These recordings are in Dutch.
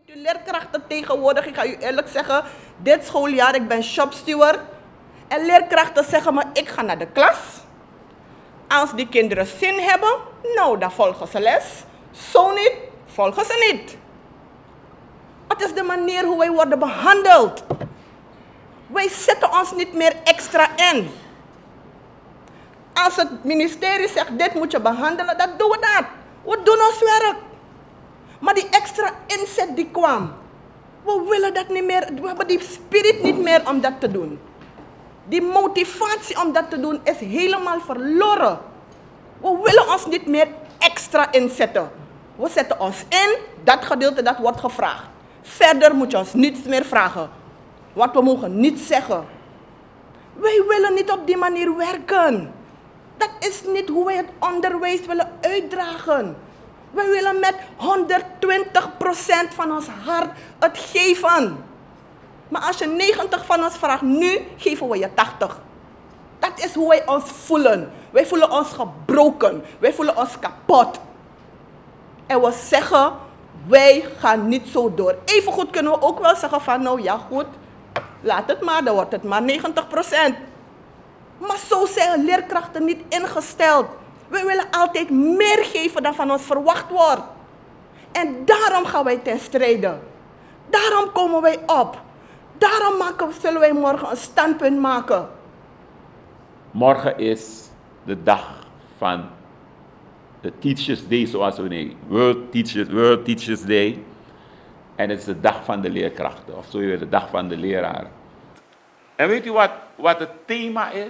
U leerkrachten tegenwoordig, ik ga u eerlijk zeggen, dit schooljaar, ik ben shopsteward. En leerkrachten zeggen me, ik ga naar de klas. Als die kinderen zin hebben, nou, dan volgen ze les. Zo niet, volgen ze niet. Het is de manier hoe wij worden behandeld. Wij zetten ons niet meer extra in. Als het ministerie zegt, dit moet je behandelen, dan doen we dat. We doen ons werk. Maar die extra inzet die kwam, we willen dat niet meer, we hebben die spirit niet meer om dat te doen. Die motivatie om dat te doen is helemaal verloren. We willen ons niet meer extra inzetten. We zetten ons in, dat gedeelte dat wordt gevraagd. Verder moet je ons niets meer vragen. Want we mogen niet zeggen. Wij willen niet op die manier werken. Dat is niet hoe wij het onderwijs willen uitdragen. Wij willen met 120% van ons hart het geven. Maar als je 90 van ons vraagt, nu geven we je 80. Dat is hoe wij ons voelen. Wij voelen ons gebroken. Wij voelen ons kapot. En we zeggen, wij gaan niet zo door. Evengoed kunnen we ook wel zeggen van, nou ja goed, laat het maar, dan wordt het maar 90%. Maar zo zijn leerkrachten niet ingesteld. We willen altijd meer geven dan van ons verwacht wordt. En daarom gaan wij ten strijde. Daarom komen wij op. Daarom zullen wij morgen een standpunt maken. Morgen is de dag van de Teachers Day, zoals we nemen. World Teachers Day. En het is de dag van de leerkrachten, of zo weer de dag van de leraren. En weet u wat het thema is?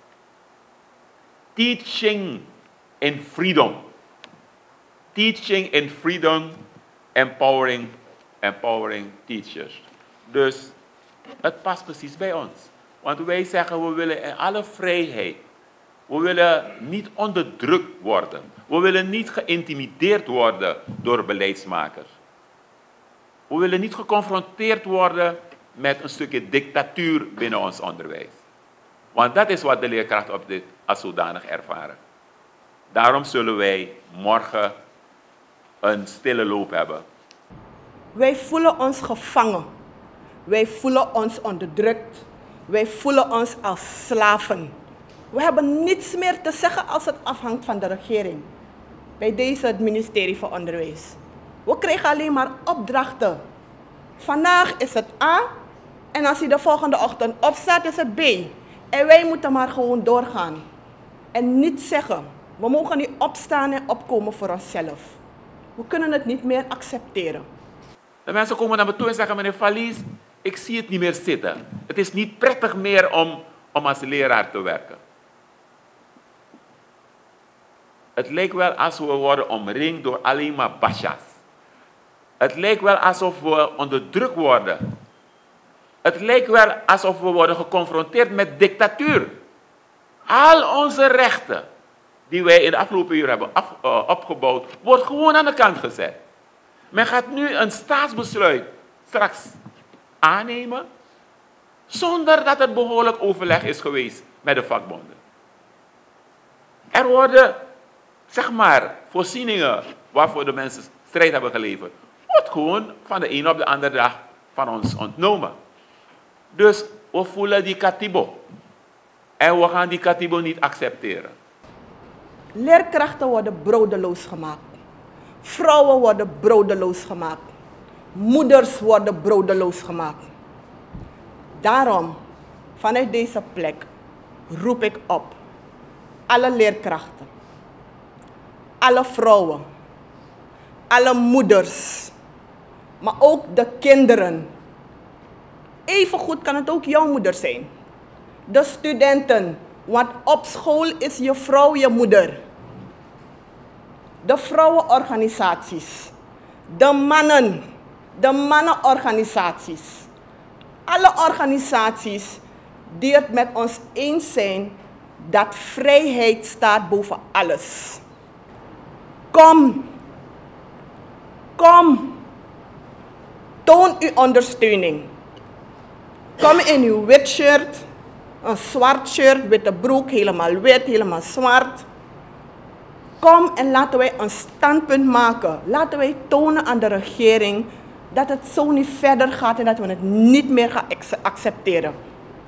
Teaching in freedom. Teaching in freedom, empowering teachers. Dus het past precies bij ons. Want wij zeggen, we willen in alle vrijheid. We willen niet onderdrukt worden. We willen niet geïntimideerd worden door beleidsmakers. We willen niet geconfronteerd worden met een stukje dictatuur binnen ons onderwijs. Want dat is wat de leerkrachten als zodanig ervaren. Daarom zullen wij morgen een stille loop hebben. Wij voelen ons gevangen. Wij voelen ons onderdrukt. Wij voelen ons als slaven. We hebben niets meer te zeggen als het afhangt van de regering. Bij deze het ministerie van Onderwijs. We krijgen alleen maar opdrachten. Vandaag is het A en als hij de volgende ochtend opstaat is het B. En wij moeten maar gewoon doorgaan. En niet zeggen, we mogen niet opstaan en opkomen voor onszelf. We kunnen het niet meer accepteren. De mensen komen naar me toe en zeggen, meneer Valies, ik zie het niet meer zitten. Het is niet prettig meer om als leraar te werken. Het lijkt wel alsof we worden omringd door alleen maar basha's. Het lijkt wel alsof we onderdrukt worden. Het lijkt wel alsof we worden geconfronteerd met dictatuur. Al onze rechten die wij in de afgelopen uren hebben opgebouwd, wordt gewoon aan de kant gezet. Men gaat nu een staatsbesluit straks aannemen, zonder dat het behoorlijk overleg is geweest met de vakbonden. Er worden, zeg maar, voorzieningen waarvoor de mensen strijd hebben geleverd, wordt gewoon van de ene op de andere dag van ons ontnomen. Dus we voelen die katibo. En we gaan die katibo niet accepteren. Leerkrachten worden broodeloos gemaakt. Vrouwen worden broodeloos gemaakt. Moeders worden broodeloos gemaakt. Daarom, vanuit deze plek, roep ik op. Alle leerkrachten. Alle vrouwen. Alle moeders. Maar ook de kinderen. Evengoed kan het ook jouw moeder zijn. De studenten. Want op school is je vrouw je moeder. De vrouwenorganisaties. De mannen. De mannenorganisaties. Alle organisaties die het met ons eens zijn dat vrijheid staat boven alles. Kom. Kom. Toon uw ondersteuning. Kom in uw wit shirt, een zwart shirt, witte broek, helemaal wit, helemaal zwart. Kom en laten wij een standpunt maken. Laten wij tonen aan de regering dat het zo niet verder gaat en dat we het niet meer gaan accepteren.